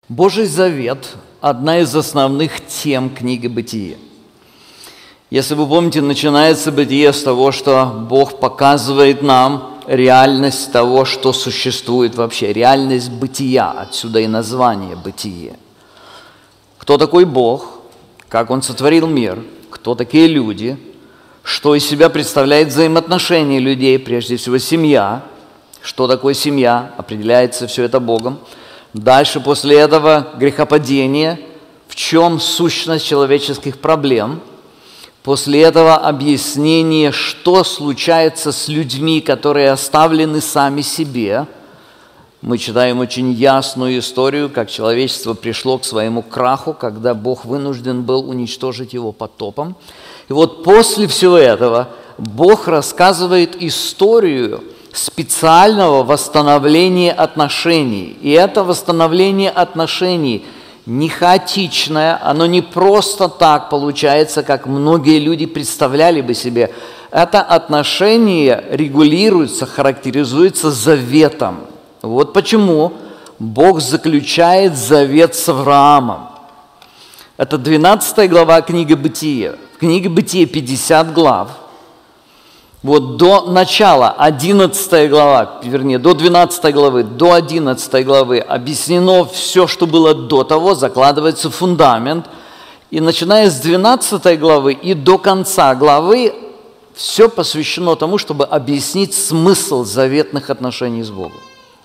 Божий завет – одна из основных тем книги «Бытие». Если вы помните, начинается «Бытие» с того, что Бог показывает нам реальность того, что существует вообще, реальность бытия, отсюда и название «Бытие». Кто такой Бог, как Он сотворил мир, кто такие люди, что из себя представляет взаимоотношения людей, прежде всего семья, что такое семья, определяется все это Богом. Дальше, после этого, грехопадение, в чем сущность человеческих проблем. После этого объяснение, что случается с людьми, которые оставлены сами себе. Мы читаем очень ясную историю, как человечество пришло к своему краху, когда Бог вынужден был уничтожить его потопом. И вот после всего этого Бог рассказывает историю специального восстановления отношений. И это восстановление отношений не хаотичное, оно не просто так получается, как многие люди представляли бы себе. Это отношение регулируется, характеризуется заветом. Вот почему Бог заключает завет с Авраамом. Это 12 глава книги «Бытие». В книге «Бытие» 50 глав. Вот до начала 11 глава, вернее, до 12 главы, до 11 главы объяснено все, что было до того, закладывается фундамент. И начиная с 12 главы и до конца главы все посвящено тому, чтобы объяснить смысл заветных отношений с Богом.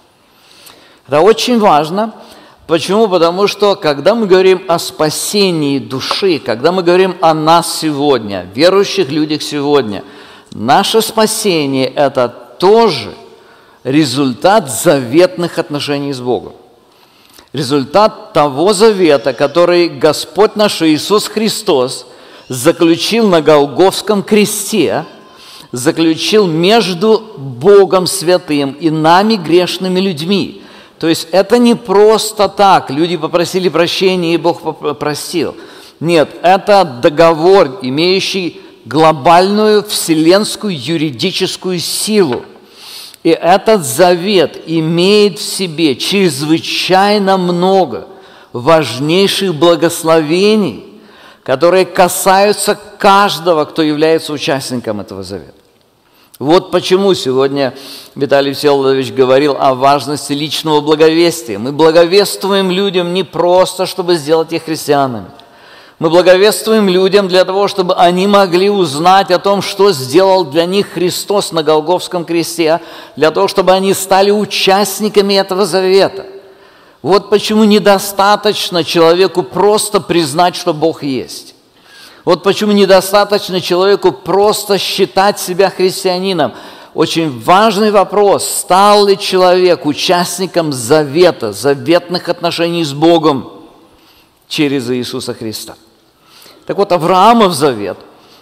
Это очень важно. Почему? Потому что, когда мы говорим о спасении души, когда мы говорим о нас сегодня, верующих людях сегодня, наше спасение – это тоже результат заветных отношений с Богом. Результат того завета, который Господь наш Иисус Христос заключил на Голгофском кресте, заключил между Богом святым и нами, грешными людьми. То есть это не просто так, люди попросили прощения, и Бог простил. Нет, это договор, имеющий глобальную вселенскую юридическую силу. И этот завет имеет в себе чрезвычайно много важнейших благословений, которые касаются каждого, кто является участником этого завета. Вот почему сегодня Виталий Всеволодович говорил о важности личного благовестия. Мы благовествуем людям не просто, чтобы сделать их христианами. Мы благовествуем людям для того, чтобы они могли узнать о том, что сделал для них Христос на Голгофском кресте, для того, чтобы они стали участниками этого завета. Вот почему недостаточно человеку просто признать, что Бог есть. Вот почему недостаточно человеку просто считать себя христианином. Очень важный вопрос, стал ли человек участником завета, заветных отношений с Богом через Иисуса Христа. Так вот, Авраамов завет,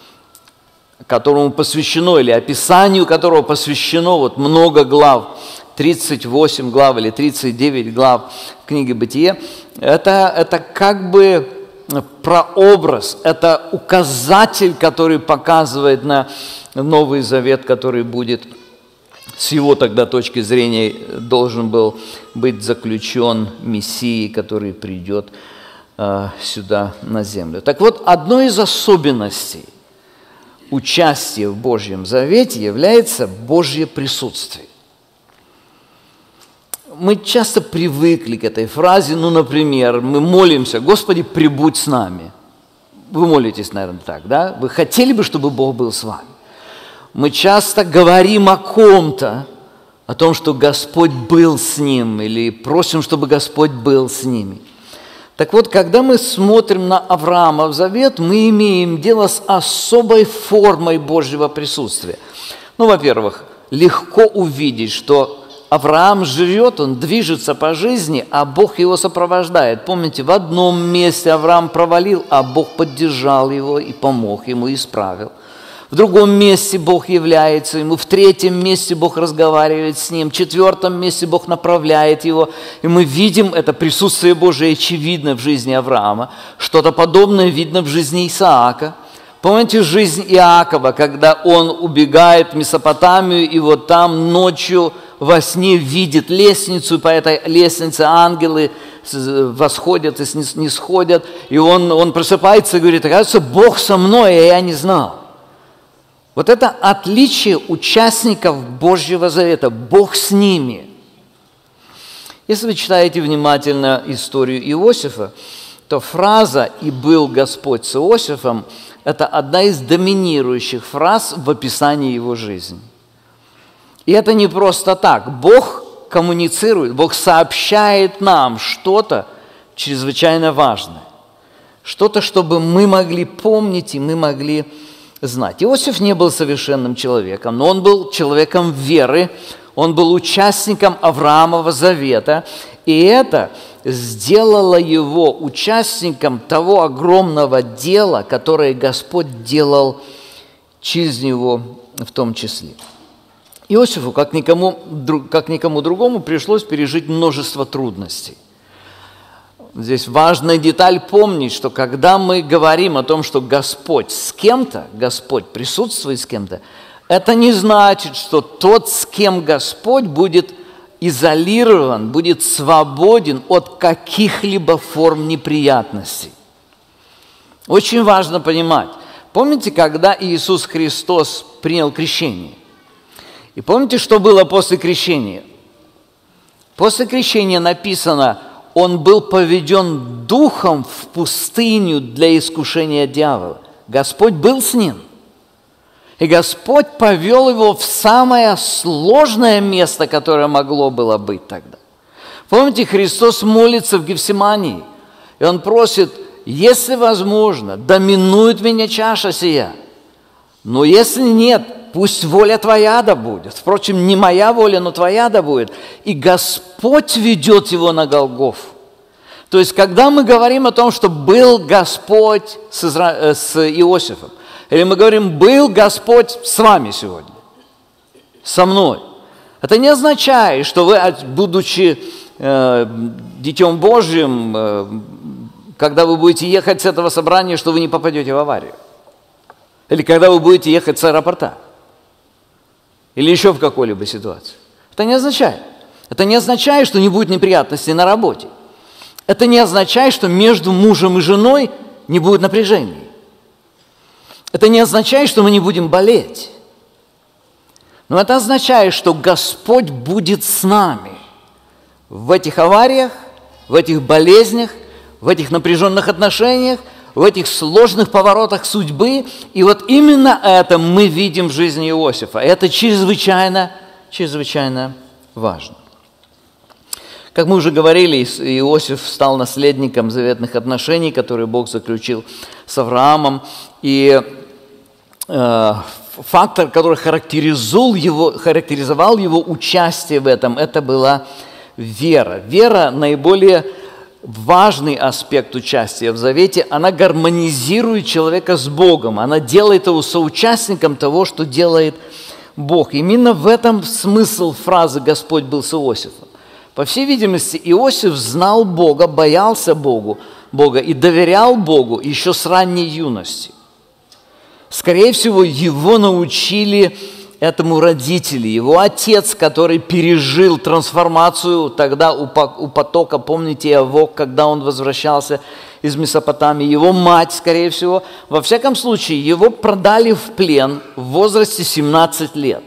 которому посвящено, или описанию которого посвящено вот много глав, 38 глав или 39 глав книги «Бытие», это как бы прообраз, это указатель, который показывает на Новый Завет, который будет, с его тогда точки зрения, должен был быть заключен Мессией, который придет сюда на землю. Так вот, одной из особенностей участия в Божьем Завете является Божье присутствие. Мы часто привыкли к этой фразе, например, мы молимся: «Господи, пребудь с нами». Вы молитесь, наверное, так, да? Вы хотели бы, чтобы Бог был с вами? Мы часто говорим о ком-то, о том, что Господь был с ним, или просим, чтобы Господь был с ними. Так вот, когда мы смотрим на Авраамов завет, мы имеем дело с особой формой Божьего присутствия. Во-первых, легко увидеть, что Авраам живет, он движется по жизни, а Бог его сопровождает. Помните, в одном месте Авраам провалил, а Бог поддержал его и помог ему, исправил. В другом месте Бог является ему, в третьем месте Бог разговаривает с ним, в четвертом месте Бог направляет его. И мы видим это присутствие Божие очевидно в жизни Авраама. Что-то подобное видно в жизни Исаака. Помните жизнь Иакова, когда он убегает в Месопотамию, и вот там ночью во сне видит лестницу, и по этой лестнице ангелы восходят и нисходят. И он просыпается и говорит: оказывается, Бог со мной, а я не знал. Вот это отличие участников Божьего Завета. Бог с ними. Если вы читаете внимательно историю Иосифа, то фраза «И был Господь с Иосифом» – это одна из доминирующих фраз в описании его жизни. И это не просто так. Бог коммуницирует, Бог сообщает нам что-то чрезвычайно важное. Что-то, чтобы мы могли помнить и мы могли знать. Иосиф не был совершенным человеком, но он был человеком веры, он был участником Авраамова завета, и это сделало его участником того огромного дела, которое Господь делал через него в том числе. Иосифу, как никому другому, пришлось пережить множество трудностей. Здесь важная деталь помнить, что когда мы говорим о том, что Господь с кем-то, Господь присутствует с кем-то, это не значит, что тот, с кем Господь, будет изолирован, будет свободен от каких-либо форм неприятностей. Очень важно понимать. Помните, когда Иисус Христос принял крещение? И помните, что было после крещения? После крещения написано: Он был поведен духом в пустыню для искушения дьявола. Господь был с ним. И Господь повел его в самое сложное место, которое могло было быть тогда. Помните, Христос молится в Гефсимании, и Он просит: если возможно, да минует меня чаша сия. Но если нет, пусть воля Твоя да будет. Впрочем, не моя воля, но Твоя да будет. И Господь ведет его на Голгофу. То есть, когда мы говорим о том, что был Господь с Иосифом, или мы говорим: был Господь с вами сегодня, со мной, это не означает, что вы, будучи Детем Божьим, когда вы будете ехать с этого собрания, что вы не попадете в аварию. Или когда вы будете ехать с аэропорта. Или еще в какой-либо ситуации. Это не означает. Это не означает, что не будет неприятностей на работе. Это не означает, что между мужем и женой не будет напряжений. Это не означает, что мы не будем болеть. Но это означает, что Господь будет с нами в этих авариях, в этих болезнях, в этих напряженных отношениях, в этих сложных поворотах судьбы. И вот именно это мы видим в жизни Иосифа. Это чрезвычайно, чрезвычайно важно. Как мы уже говорили, Иосиф стал наследником заветных отношений, которые Бог заключил с Авраамом. И фактор, который характеризовал его участие в этом, это была вера. Вера – наиболее важный аспект участия в завете. Она гармонизирует человека с Богом. Она делает его соучастником того, что делает Бог. Именно в этом смысл фразы «Господь был с Иосифом». По всей видимости, Иосиф знал Бога, боялся Бога и доверял Богу еще с ранней юности. Скорее всего, его научили этому родители, его отец, который пережил трансформацию тогда у потока, помните, Иовок, когда он возвращался из Месопотамии, его мать, скорее всего. Во всяком случае, его продали в плен в возрасте 17 лет.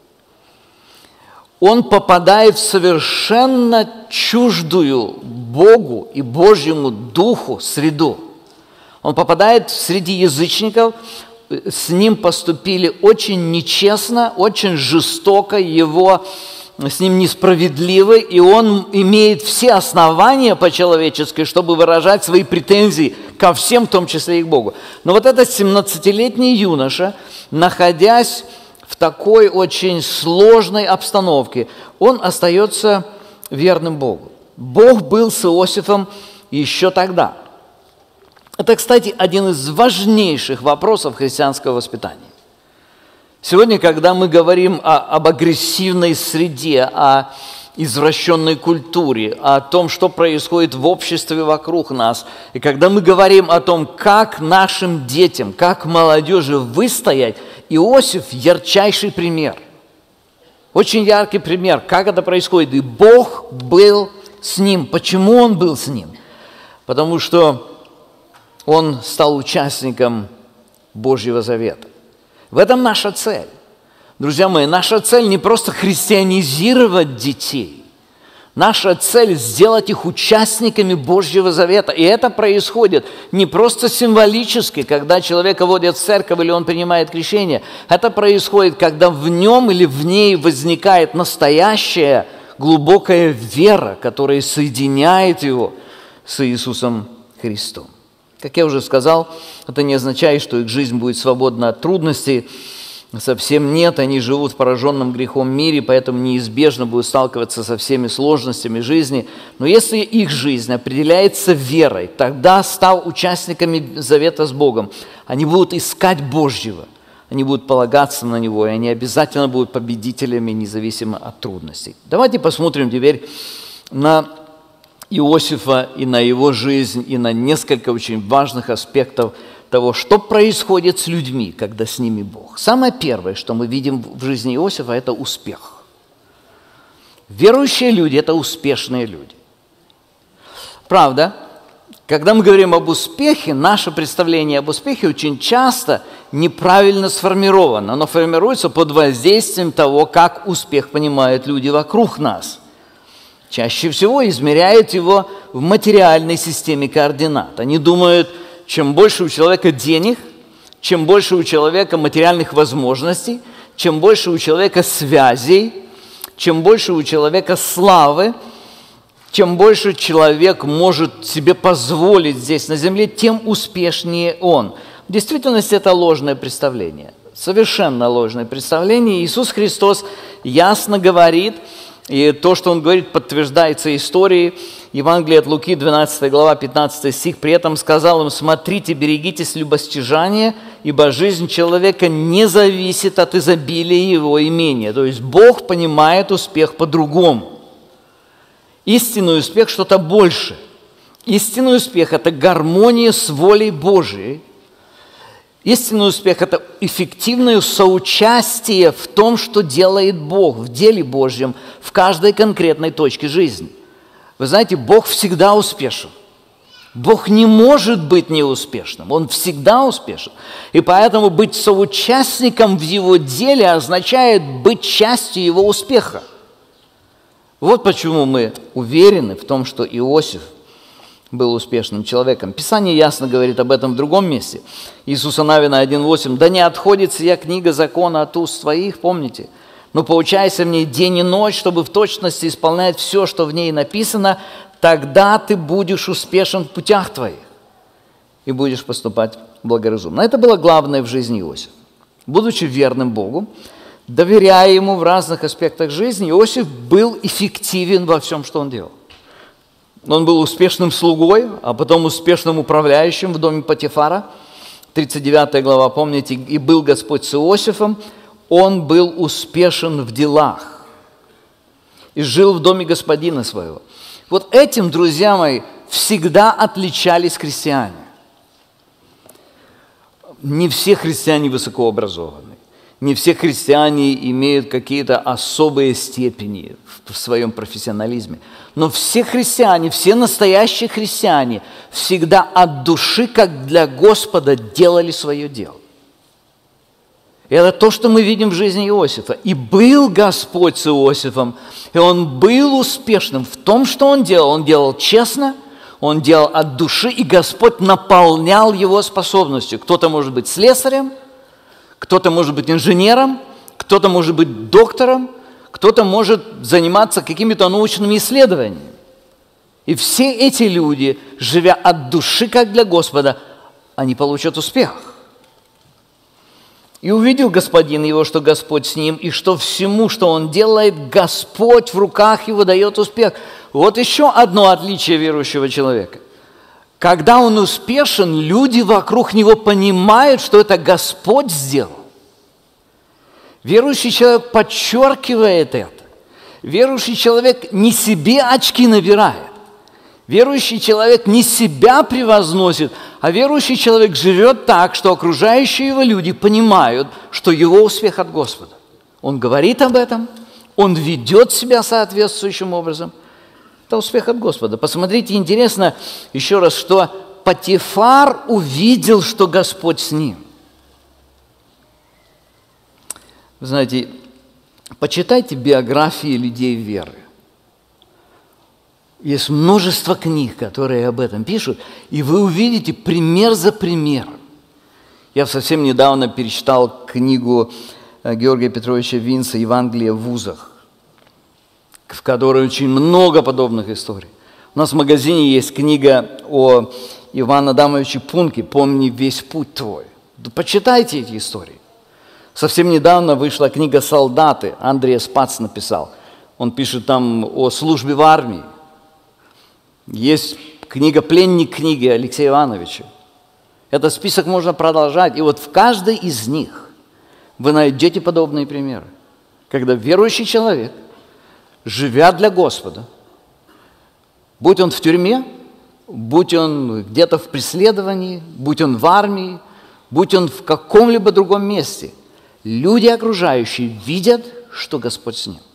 Он попадает в совершенно чуждую Богу и Божьему Духу среду. Он попадает среди язычников, с ним поступили очень нечестно, очень жестоко, с ним несправедливо, и он имеет все основания по-человечески, чтобы выражать свои претензии ко всем, в том числе и к Богу. Но вот этот 17-летний юноша, находясь в такой очень сложной обстановке, он остается верным Богу. Бог был с Иосифом еще тогда. Это, кстати, один из важнейших вопросов христианского воспитания. Сегодня, когда мы говорим об агрессивной среде, о извращенной культуре, о том, что происходит в обществе вокруг нас, и когда мы говорим о том, как нашим детям, как молодежи выстоять, Иосиф – ярчайший пример. Очень яркий пример, как это происходит. И Бог был с ним. Почему он был с ним? Потому что он стал участником Божьего завета. В этом наша цель. Друзья мои, наша цель не просто христианизировать детей. Наша цель – сделать их участниками Божьего завета. И это происходит не просто символически, когда человека водят в церковь или он принимает крещение. Это происходит, когда в нем или в ней возникает настоящая глубокая вера, которая соединяет его с Иисусом Христом. Как я уже сказал, это не означает, что их жизнь будет свободна от трудностей. Совсем нет, они живут в пораженном грехом мире, поэтому неизбежно будут сталкиваться со всеми сложностями жизни. Но если их жизнь определяется верой, тогда, став участниками завета с Богом, они будут искать Божьего, они будут полагаться на Него, и они обязательно будут победителями, независимо от трудностей. Давайте посмотрим теперь на Иосифа и на его жизнь, и на несколько очень важных аспектов того, что происходит с людьми, когда с ними Бог. Самое первое, что мы видим в жизни Иосифа, это успех. Верующие люди – это успешные люди. Правда, когда мы говорим об успехе, наше представление об успехе очень часто неправильно сформировано. Оно формируется под воздействием того, как успех понимают люди вокруг нас. Чаще всего измеряют его в материальной системе координат. Они думают, чем больше у человека денег, чем больше у человека материальных возможностей, чем больше у человека связей, чем больше у человека славы, чем больше человек может себе позволить здесь на земле, тем успешнее он. В действительности это ложное представление, совершенно ложное представление. Иисус Христос ясно говорит, и то, что Он говорит, подтверждается историей. Евангелие от Луки, 12 глава, 15 стих. При этом сказал им: «Смотрите, берегитесь любостяжания, ибо жизнь человека не зависит от изобилия его имения». То есть Бог понимает успех по-другому. Истинный успех – что-то больше. Истинный успех – это гармония с волей Божией. Истинный успех – это эффективное соучастие в том, что делает Бог, в деле Божьем, в каждой конкретной точке жизни. Вы знаете, Бог всегда успешен. Бог не может быть неуспешным, Он всегда успешен. И поэтому быть соучастником в Его деле означает быть частью Его успеха. Вот почему мы уверены в том, что Иосиф был успешным человеком. Писание ясно говорит об этом в другом месте. Иисуса Навина 1:8. «Да не отходит сия книга закона от уст твоих», помните? «Но поучайся в ней день и ночь, чтобы в точности исполнять все, что в ней написано, тогда ты будешь успешен в путях твоих и будешь поступать благоразумно». Это было главное в жизни Иосифа. Будучи верным Богу, доверяя Ему в разных аспектах жизни, Иосиф был эффективен во всем, что он делал. Он был успешным слугой, а потом успешным управляющим в доме Потифара. 39 глава, помните, «И был Господь с Иосифом, он был успешен в делах и жил в доме господина своего». Вот этим, друзья мои, всегда отличались христиане. Не все христиане высокообразованы. Не все христиане имеют какие-то особые степени в своем профессионализме. Но все христиане, все настоящие христиане всегда от души, как для Господа, делали свое дело. И это то, что мы видим в жизни Иосифа. И был Господь с Иосифом, и он был успешным в том, что он делал. Он делал честно, он делал от души, и Господь наполнял его способностью. Кто-то может быть слесарем, кто-то может быть инженером, кто-то может быть доктором, кто-то может заниматься какими-то научными исследованиями. И все эти люди, живя от души, как для Господа, они получат успех. И увидел господин его, что Господь с ним, и что всему, что он делает, Господь в руках его дает успех. Вот еще одно отличие верующего человека. Когда он успешен, люди вокруг него понимают, что это Господь сделал. Верующий человек подчеркивает это. Верующий человек не себе очки набирает. Верующий человек не себя превозносит, а верующий человек живет так, что окружающие его люди понимают, что его успех от Господа. Он говорит об этом, он ведет себя соответствующим образом, Это успех от Господа. Посмотрите, интересно еще раз, что Потифар увидел, что Господь с ним. Вы знаете, почитайте биографии людей веры. Есть множество книг, которые об этом пишут, и вы увидите пример за примером. Я совсем недавно перечитал книгу Георгия Петровича Винца «Евангелие в вузах», в которой очень много подобных историй. У нас в магазине есть книга о Иване Адамовиче Пунке «Помни весь путь твой». Да почитайте эти истории. Совсем недавно вышла книга «Солдаты», Андрей Спац написал. Он пишет там о службе в армии. Есть книга «Пленник книги» Алексея Ивановича. Этот список можно продолжать. И вот в каждой из них вы найдете подобные примеры. Когда верующий человек, живя для Господа, будь он в тюрьме, будь он где-то в преследовании, будь он в армии, будь он в каком-либо другом месте, люди окружающие видят, что Господь с ним.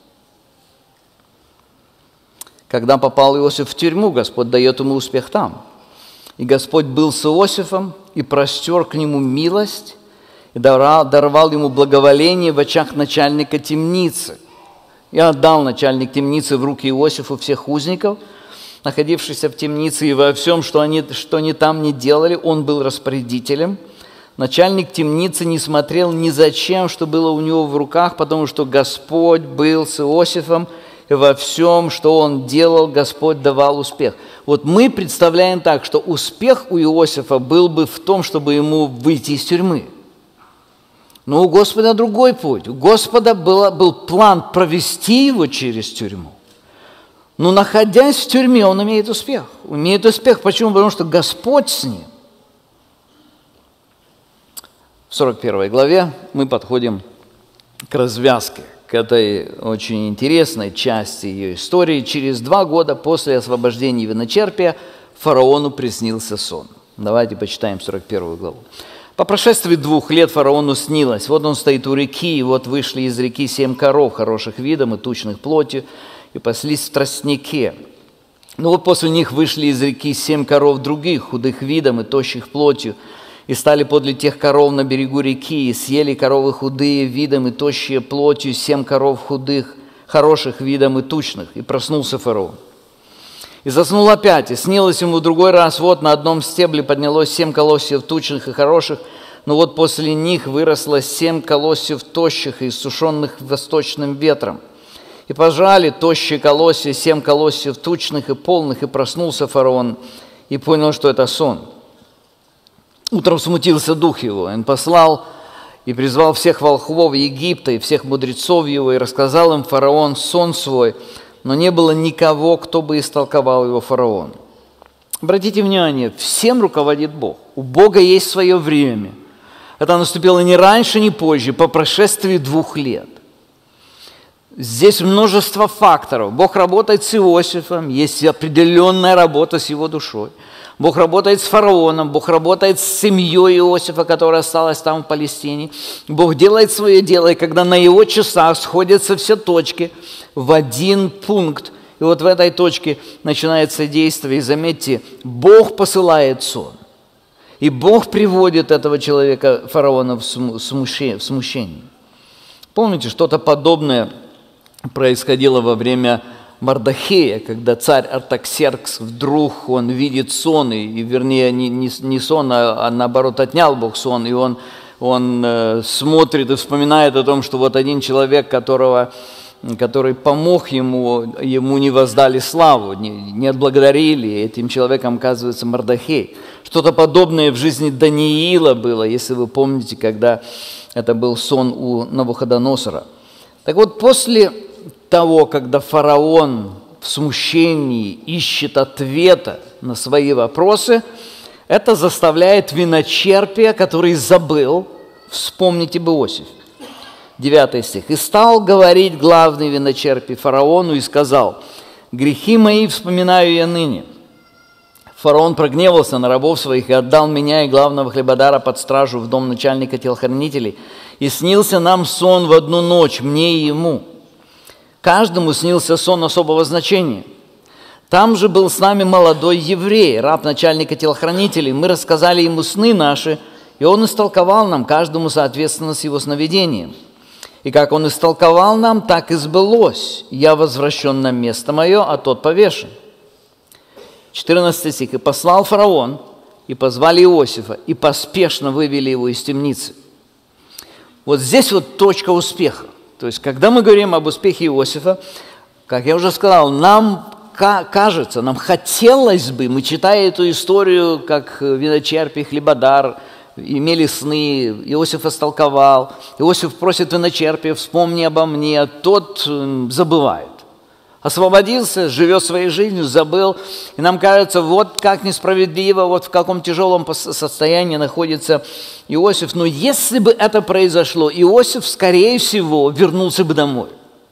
Когда попал Иосиф в тюрьму, Господь дает ему успех там. И Господь был с Иосифом и простер к нему милость, и даровал ему благоволение в очах начальника темницы. И отдал начальник темницы в руки Иосифу всех узников, находившихся в темнице, и во всем, что они там не делали, он был распорядителем. Начальник темницы не смотрел ни за чем, что было у него в руках, потому что Господь был с Иосифом, и во всем, что он делал, Господь давал успех. Вот мы представляем так, что успех у Иосифа был бы в том, чтобы ему выйти из тюрьмы. Но у Господа другой путь. У Господа был план провести его через тюрьму. Но находясь в тюрьме, он имеет успех. Имеет успех. Почему? Потому что Господь с ним. В 41 главе мы подходим к развязке, к этой очень интересной части ее истории. Через 2 года после освобождения виночерпия фараону приснился сон. Давайте почитаем 41 главу. По прошествии 2 лет фараону снилось. Вот он стоит у реки, и вот вышли из реки 7 коров, хороших видом и тучных плотью, и паслись в тростнике. Но вот после них вышли из реки 7 коров других, худых видом и тощих плотью, и стали подле тех коров на берегу реки, и съели коровы худые видом и тощие плотью 7 коров худых, хороших видом и тучных. И проснулся фараон. И заснул опять, и снилось ему в другой раз, вот на одном стебле поднялось 7 колосьев тучных и хороших, но вот после них выросло 7 колосьев тощих и иссушенных восточным ветром. И пожали тощие колосья 7 колосьев тучных и полных, и проснулся фараон, и понял, что это сон. Утром смутился дух его, он послал и призвал всех волхвов Египта и всех мудрецов его, и рассказал им фараон сон свой, но не было никого, кто бы истолковал его фараону. Обратите внимание, всем руководит Бог. У Бога есть свое время. Это наступило не раньше, не позже, по прошествии 2 лет. Здесь множество факторов. Бог работает с Иосифом, есть определенная работа с его душой. Бог работает с фараоном, Бог работает с семьей Иосифа, которая осталась там в Палестине. Бог делает свое дело, и когда на его часах сходятся все точки в один пункт, и вот в этой точке начинается действие, и заметьте, Бог посылает сон. И Бог приводит этого человека, фараона, в смущение. Помните, что-то подобное происходило во время Мардохея, когда царь Артаксеркс вдруг он видит сон, и вернее не сон, а наоборот отнял Бог сон, и он смотрит и вспоминает о том, что вот один человек, который помог ему не воздали славу, не отблагодарили, и этим человеком оказывается Мардохей. Что-то подобное в жизни Даниила было, если вы помните, когда это был сон у Навуходоносора. Так вот, после того, когда фараон в смущении ищет ответа на свои вопросы, это заставляет виночерпия, который забыл, вспомнить об Иосифе. 9 стих. «И стал говорить главный виночерпий фараону и сказал: грехи мои вспоминаю я ныне. Фараон прогневался на рабов своих и отдал меня и главного хлебодара под стражу в дом начальника телохранителей. И снился нам сон в одну ночь, мне и ему. Каждому снился сон особого значения. Там же был с нами молодой еврей, раб начальника телохранителей. Мы рассказали ему сны наши, и он истолковал нам, каждому соответственно с его сновидением. И как он истолковал нам, так и сбылось. Я возвращен на место мое, а тот повешен. 14 стих. И послал фараон, и позвали Иосифа, и поспешно вывели его из темницы. Вот здесь вот точка успеха. То есть, когда мы говорим об успехе Иосифа, как я уже сказал, нам кажется, нам хотелось бы, мы читая эту историю, как виночерпий, хлебодар, имели сны, Иосиф истолковал, Иосиф просит виночерпия, вспомни обо мне, тот забывает. Освободился, живет своей жизнью, забыл. И нам кажется, вот как несправедливо, вот в каком тяжелом состоянии находится Иосиф. Но если бы это произошло, Иосиф, скорее всего, вернулся бы домой.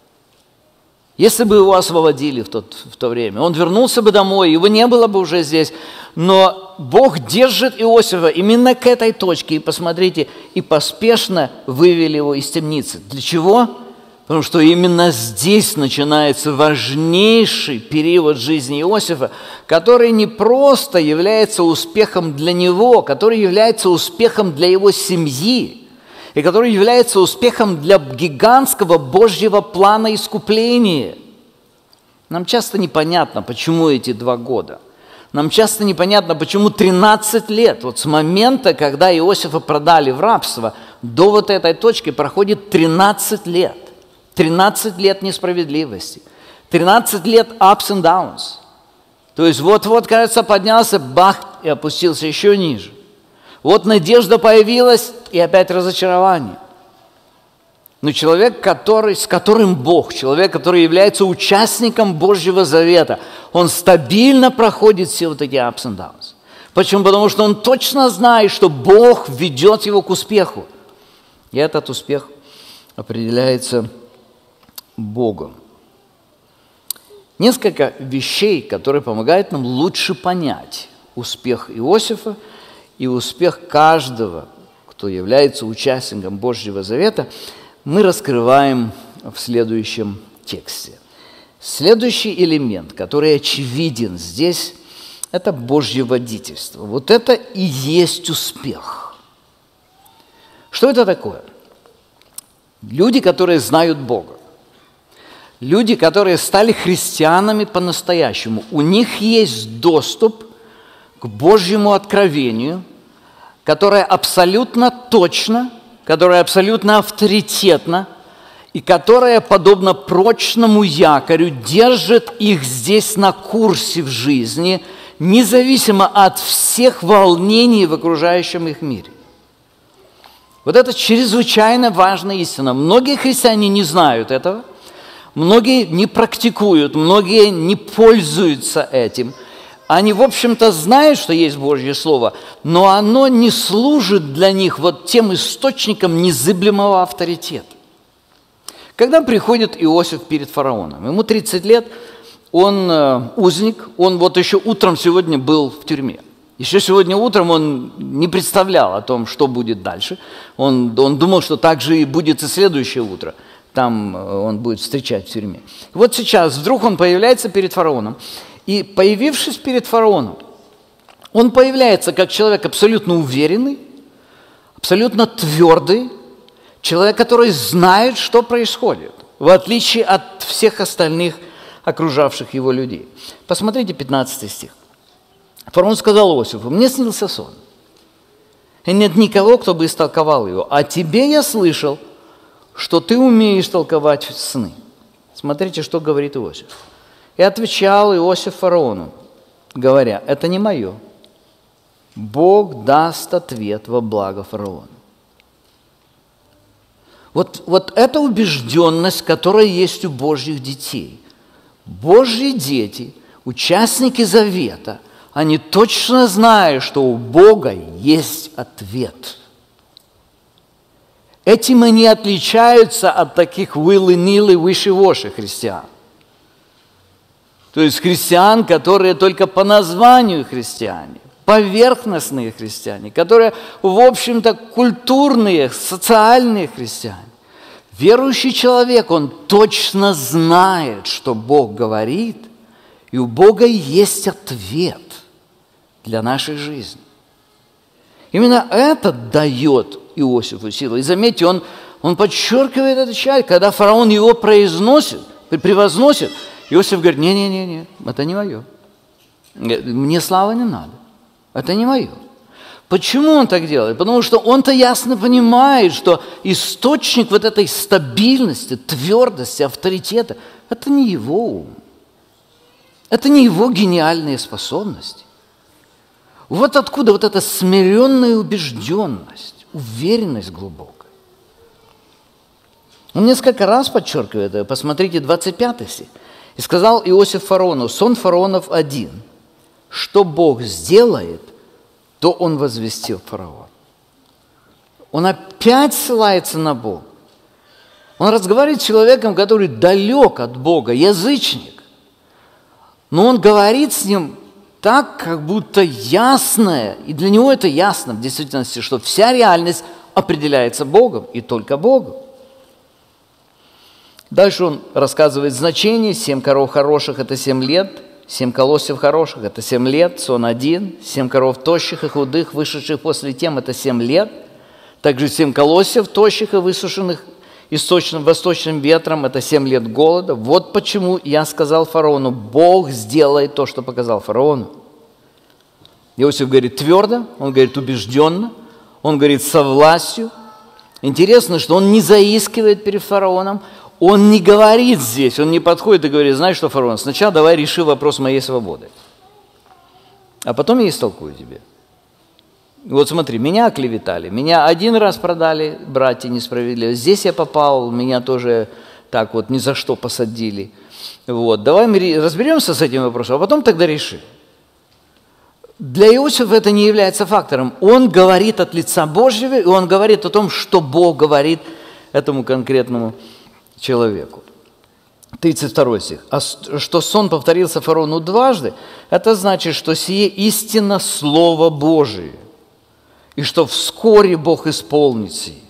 Если бы его освободили в то время, он вернулся бы домой, его не было бы уже здесь. Но Бог держит Иосифа именно к этой точке. И посмотрите, и поспешно вывели его из темницы. Для чего? Потому что именно здесь начинается важнейший период жизни Иосифа, который не просто является успехом для него, который является успехом для его семьи, и который является успехом для гигантского Божьего плана искупления. Нам часто непонятно, почему эти 2 года. Нам часто непонятно, почему 13 лет, вот с момента, когда Иосифа продали в рабство, до вот этой точки проходит 13 лет. 13 лет несправедливости, 13 лет ups and downs. То есть вот-вот, кажется, поднялся, бах, и опустился еще ниже. Вот надежда появилась, и опять разочарование. Но человек, с которым Бог, человек, который является участником Божьего завета, он стабильно проходит все вот эти ups and downs. Почему? Потому что он точно знает, что Бог ведет его к успеху. И этот успех определяется Богом. Несколько вещей, которые помогают нам лучше понять успех Иосифа и успех каждого, кто является участником Божьего завета, мы раскрываем в следующем тексте. Следующий элемент, который очевиден здесь, это Божье водительство. Вот это и есть успех. Что это такое? Люди, которые знают Бога. Люди, которые стали христианами по-настоящему, у них есть доступ к Божьему откровению, которое абсолютно точно, которое абсолютно авторитетно и которое, подобно прочному якорю, держит их здесь на курсе в жизни, независимо от всех волнений в окружающем их мире. Вот это чрезвычайно важная истина. Многие христиане не знают этого. Многие не практикуют, многие не пользуются этим. Они, в общем-то, знают, что есть Божье Слово, но оно не служит для них вот тем источником незыблемого авторитета. Когда приходит Иосиф перед фараоном, ему 30 лет, он узник, он вот еще утром сегодня был в тюрьме. Еще сегодня утром он не представлял о том, что будет дальше. Он думал, что так же и будет и следующее утро. Там он будет встречать в тюрьме. Вот сейчас вдруг он появляется перед фараоном. И появившись перед фараоном, он появляется как человек абсолютно уверенный, абсолютно твердый, человек, который знает, что происходит, в отличие от всех остальных окружавших его людей. Посмотрите 15 стих. Фараон сказал Иосифу: «Мне снился сон, и нет никого, кто бы истолковал его. А тебе я слышал, что ты умеешь толковать сны». Смотрите, что говорит Иосиф. «И отвечал Иосиф фараону, говоря: это не мое. Бог даст ответ во благо фараону». Вот эта убежденность, которая есть у Божьих детей. Божьи дети, участники завета, они точно знают, что у Бога есть ответ. Этим они отличаются от таких willy-nilly, wishy-washy христиан. То есть христиан, которые только по названию христиане, поверхностные христиане, которые, в общем-то, культурные, социальные христиане. Верующий человек, он точно знает, что Бог говорит, И у Бога есть ответ для нашей жизни. Именно это дает Иосифу силу. И заметьте, он подчеркивает эту часть, когда фараон его произносит, превозносит, Иосиф говорит: не, это не мое. Мне славы не надо. Это не мое. Почему он так делает? Потому что он-то ясно понимает, что источник вот этой стабильности, твердости, авторитета – это не его ум. Это не его гениальные способности. Вот откуда вот эта смиренная убежденность, уверенность глубокая. Он несколько раз подчеркивает это. Посмотрите, 25 стих. «И сказал Иосиф фараону, сон фараонов один, что Бог сделает, то он возвестил фараону». Он опять ссылается на Бога. Он разговаривает с человеком, который далек от Бога, язычник. Но он говорит с ним так, как будто ясное, и для него это ясно в действительности, что вся реальность определяется Богом и только Богом. Дальше он рассказывает значение: 7 коров хороших – это 7 лет, 7 колосьев хороших – это 7 лет, сон один, 7 коров тощих и худых, вышедших после тем – это 7 лет, также 7 колосьев тощих и высушенных восточным ветром – это 7 лет голода. Вот почему я сказал фараону: Бог сделает то, что показал фараону. Иосиф говорит твердо, он говорит убежденно, он говорит со властью. Интересно, что он не заискивает перед фараоном, он не говорит здесь, он не подходит и говорит: знаешь что, фараон, сначала давай реши вопрос моей свободы, а потом я истолкую тебе. Вот смотри, меня оклеветали, меня один раз продали, братья несправедливо, здесь я попал, меня тоже так вот ни за что посадили. Вот, давай мы разберемся с этим вопросом, а потом тогда реши. Для Иосифа это не является фактором. Он говорит от лица Божьего, и он говорит о том, что Бог говорит этому конкретному человеку. 32 стих. «А что сон повторился фараону дважды, это значит, что сие истинно Слово Божие, и что вскоре Бог исполнит сие».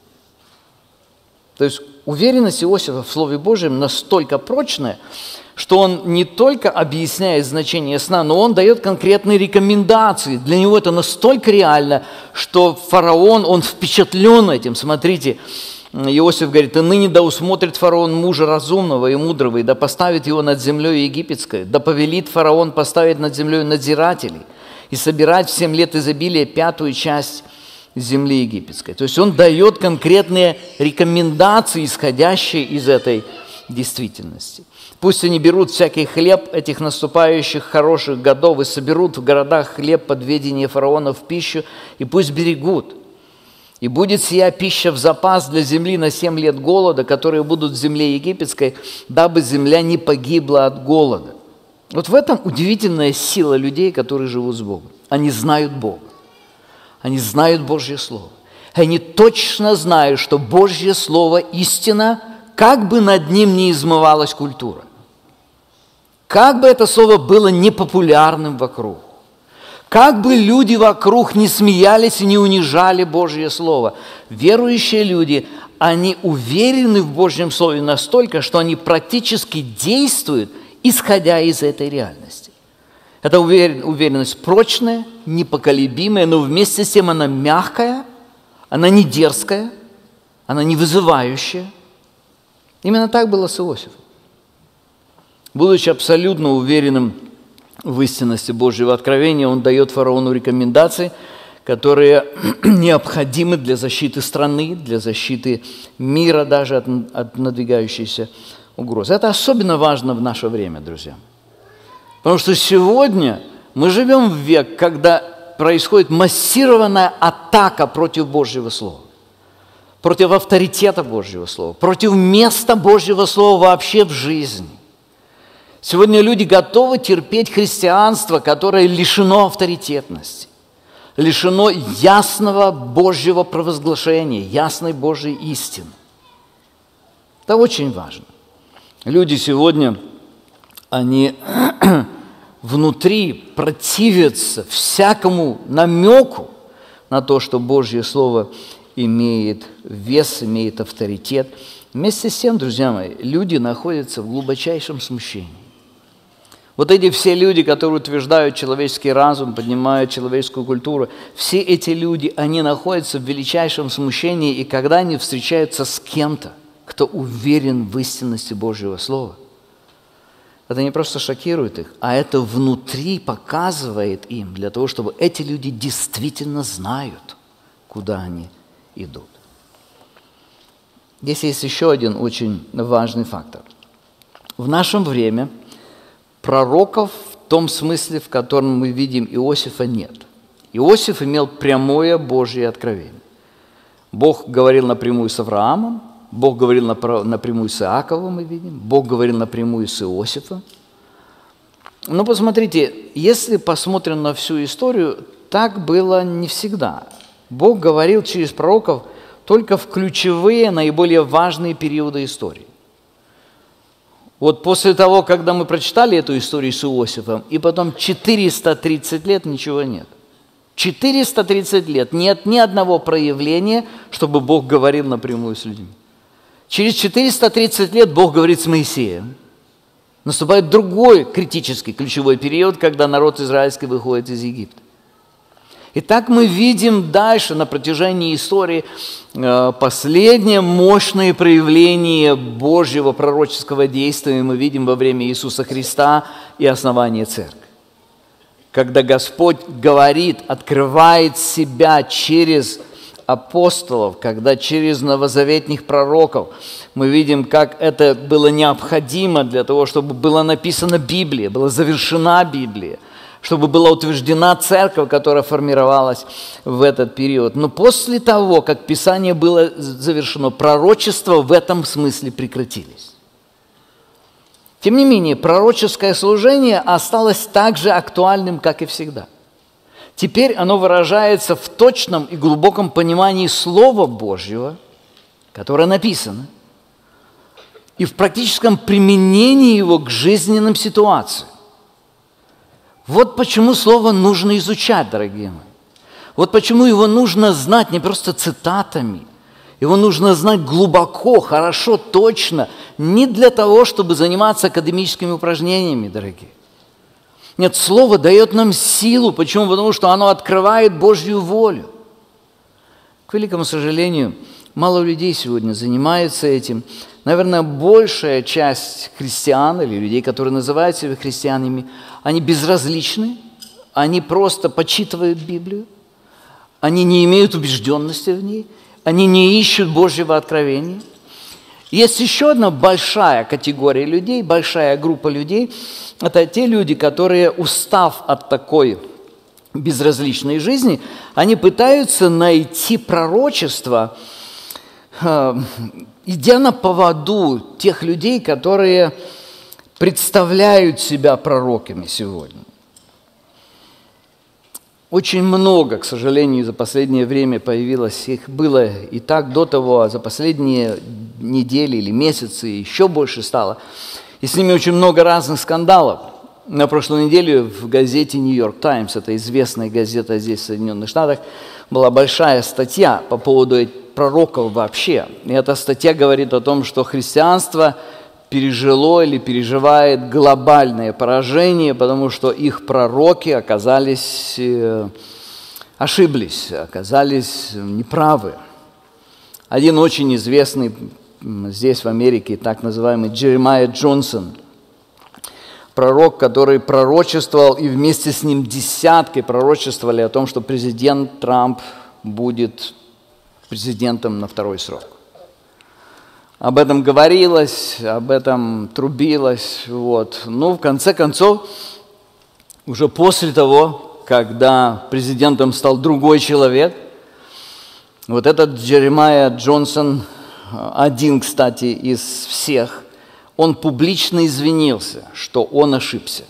То есть уверенность Иосифа в Слове Божьем настолько прочная, что он не только объясняет значение сна, но он дает конкретные рекомендации. Для него это настолько реально, что фараон, он впечатлен этим. Смотрите, Иосиф говорит: «И ныне да усмотрит фараон мужа разумного и мудрого, и да поставит его над землей египетской, да повелит фараон поставить над землей надзирателей и собирать в 7 лет изобилия 5-ю часть земли египетской». То есть он дает конкретные рекомендации, исходящие из этой действительности. «Пусть они берут всякий хлеб этих наступающих хороших годов и соберут в городах хлеб под ведение фараона в пищу, и пусть берегут. И будет сия пища в запас для земли на 7 лет голода, которые будут в земле египетской, дабы земля не погибла от голода». Вот в этом удивительная сила людей, которые живут с Богом. Они знают Бога. Они знают Божье Слово. Они точно знают, что Божье Слово истина, как бы над ним не измывалась культура. Как бы это слово было непопулярным вокруг. Как бы люди вокруг не смеялись и не унижали Божье Слово. Верующие люди, они уверены в Божьем Слове настолько, что они практически действуют, исходя из этой реальности. Это уверенность прочная, непоколебимая, но вместе с тем она мягкая, она не дерзкая, она не вызывающая. Именно так было с Иосифом. Будучи абсолютно уверенным в истинности Божьего откровения, он дает фараону рекомендации, которые необходимы для защиты страны, для защиты мира даже от надвигающейся угрозы. Это особенно важно в наше время, друзья. Потому что сегодня мы живем в век, когда происходит массированная атака против Божьего Слова, против авторитета Божьего Слова, против места Божьего Слова вообще в жизни. Сегодня люди готовы терпеть христианство, которое лишено авторитетности, лишено ясного Божьего провозглашения, ясной Божьей истины. Это очень важно. Люди сегодня, они внутри противятся всякому намеку на то, что Божье Слово имеет вес, имеет авторитет. Вместе с тем, друзья мои, люди находятся в глубочайшем смущении. Вот эти все люди, которые утверждают человеческий разум, поднимают человеческую культуру, все эти люди, они находятся в величайшем смущении, и когда они встречаются с кем-то, кто уверен в истинности Божьего Слова, это не просто шокирует их, а это внутри показывает им, для того, чтобы эти люди действительно знают, куда они идут. Здесь есть еще один очень важный фактор. В наше время пророков в том смысле, в котором мы видим Иосифа, нет. Иосиф имел прямое Божье откровение. Бог говорил напрямую с Авраамом, Бог говорил напрямую с Иаковом, мы видим, Бог говорил напрямую с Иосифом. Но посмотрите, если посмотрим на всю историю, так было не всегда. Бог говорил через пророков только в ключевые, наиболее важные периоды истории. Вот после того, когда мы прочитали эту историю с Иосифом, и потом 430 лет ничего нет. 430 лет нет ни одного проявления, чтобы Бог говорил напрямую с людьми. Через 430 лет Бог говорит с Моисеем. Наступает другой критический, ключевой период, когда народ израильский выходит из Египта. И так мы видим дальше на протяжении истории последнее мощное проявление Божьего пророческого действия мы видим во время Иисуса Христа и основания церкви. Когда Господь говорит, открывает себя через апостолов, когда через новозаветных пророков мы видим, как это было необходимо для того, чтобы была написана Библия, была завершена Библия, чтобы была утверждена церковь, которая формировалась в этот период. Но после того, как Писание было завершено, пророчества в этом смысле прекратились. Тем не менее, пророческое служение осталось так же актуальным, как и всегда. Теперь оно выражается в точном и глубоком понимании Слова Божьего, которое написано, и в практическом применении его к жизненным ситуациям. Вот почему Слово нужно изучать, дорогие мои. Вот почему его нужно знать не просто цитатами, его нужно знать глубоко, хорошо, точно, не для того, чтобы заниматься академическими упражнениями, дорогие. Нет, Слово дает нам силу. Почему? Потому что оно открывает Божью волю. К великому сожалению, мало людей сегодня занимаются этим. Наверное, большая часть христиан или людей, которые называют себя христианами, они безразличны, они просто почитывают Библию, они не имеют убежденности в ней, они не ищут Божьего откровения. Есть еще одна большая категория людей, большая группа людей. Это те люди, которые, устав от такой безразличной жизни, они пытаются найти пророчество, идя на поводу тех людей, которые представляют себя пророками сегодня. Очень много, к сожалению, за последнее время появилось, их было и так до того, а за последние недели или месяцы еще больше стало. И с ними очень много разных скандалов. На прошлой неделе в газете «Нью-Йорк Таймс», это известная газета здесь в Соединенных Штатах, была большая статья по поводу пророков вообще. И эта статья говорит о том, что христианство пережило или переживает глобальное поражение, потому что их пророки ошиблись, оказались неправы. Один очень известный здесь, в Америке, так называемый Джеремайя Джонсон, пророк, который пророчествовал, и вместе с ним десятки пророчествовали о том, что президент Трамп будет президентом на второй срок. Об этом говорилось, об этом трубилось. Вот. Но в конце концов, уже после того, когда президентом стал другой человек, вот этот Джеремайя Джонсон, один, кстати, из всех, он публично извинился, что он ошибся.